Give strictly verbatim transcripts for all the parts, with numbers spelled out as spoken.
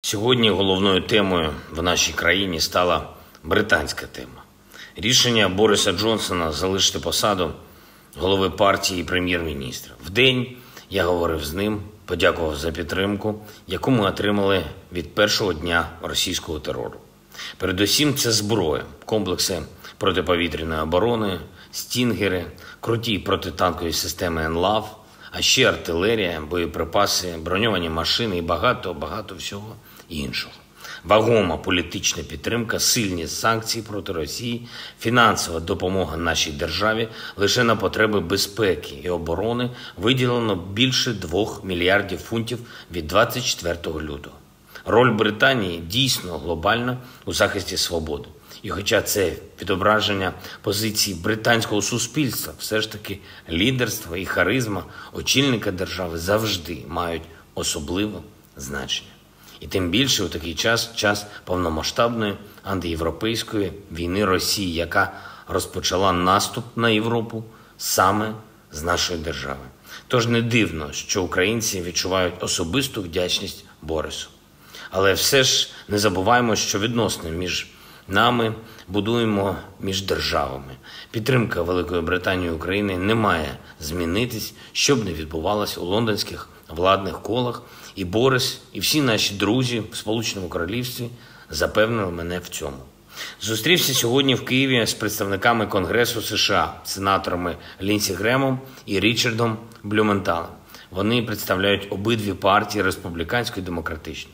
Сьогодні головною темою в нашій країні стала британська тема. Рішення Бориса Джонсона залишити посаду голови партії і прем'єр-міністра. Вдень я говорив з ним, подякував за підтримку, яку ми отримали від першого дня російського терору. Передусім це зброя, комплекси протиповітряної оборони, стінгери, круті протитанкові системи ен-лав, а ще артилерія, боєприпаси, броньовані машини і багато-багато всього іншого. Вагома політична підтримка, сильні санкції проти Росії, фінансова допомога нашій державі. Лише на потреби безпеки і оборони виділено більше двох мільярдів фунтів від двадцять четвертого лютого. Роль Британії дійсно глобальна у захисті свободи. І хоча це відображення позиції британського суспільства, все ж таки лідерство і харизма очільника держави завжди мають особливе значення. І тим більше у такий час, час повномасштабної антиєвропейської війни Росії, яка розпочала наступ на Європу саме з нашої держави. Тож не дивно, що українці відчувають особисту вдячність Борису. Але все ж не забуваємо, що відносини між нами будуємо між державами. Підтримка Великої Британії і України не має змінитись, що б не відбувалось у лондонських владних колах. І Борис, і всі наші друзі в Сполученому Королівстві запевнили мене в цьому. Зустрівся сьогодні в Києві з представниками Конгресу США, сенаторами Лінсі Гремом і Річардом Блюменталем. Вони представляють обидві партії, республіканську і демократичну.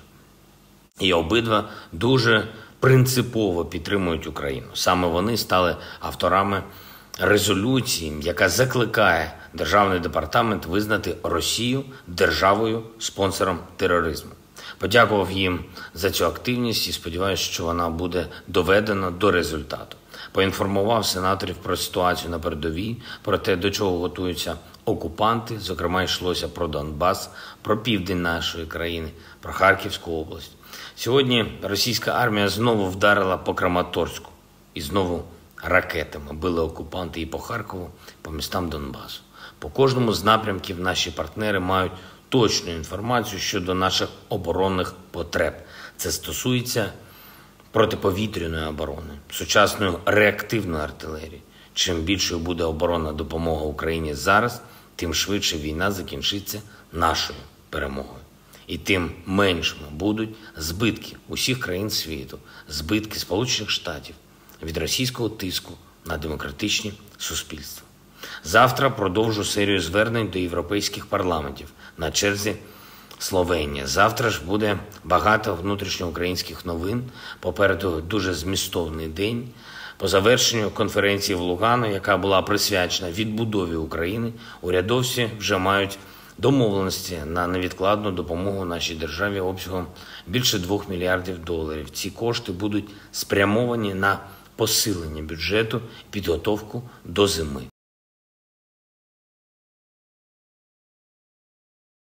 І обидва дуже принципово підтримують Україну. Саме вони стали авторами резолюції, яка закликає Державний департамент визнати Росію державою-спонсором тероризму. Подякував їм за цю активність і сподіваюся, що вона буде доведена до результату. Поінформував сенаторів про ситуацію на передовій, про те, до чого готуються окупанти, зокрема йшлося про Донбас, про південь нашої країни, про Харківську область. Сьогодні російська армія знову вдарила по Краматорську і знову ракетами били окупанти і по Харкову, по містам Донбасу. По кожному з напрямків наші партнери мають точну інформацію щодо наших оборонних потреб. Це стосується протиповітряної оборони, сучасної реактивної артилерії. Чим більшою буде оборонна допомога Україні зараз, тим швидше війна закінчиться нашою перемогою. І тим меншими будуть збитки усіх країн світу, збитки Сполучених Штатів від російського тиску на демократичні суспільства. Завтра продовжу серію звернень до європейських парламентів. На черзі Словенія. Завтра ж буде багато внутрішньоукраїнських новин. Попереду дуже змістовний день. По завершенню конференції в Лугану, яка була присвячена відбудові України, урядовці вже мають домовленості на невідкладну допомогу нашій державі обсягом більше двох мільярдів доларів. Ці кошти будуть спрямовані на посилення бюджету, підготовку до зими.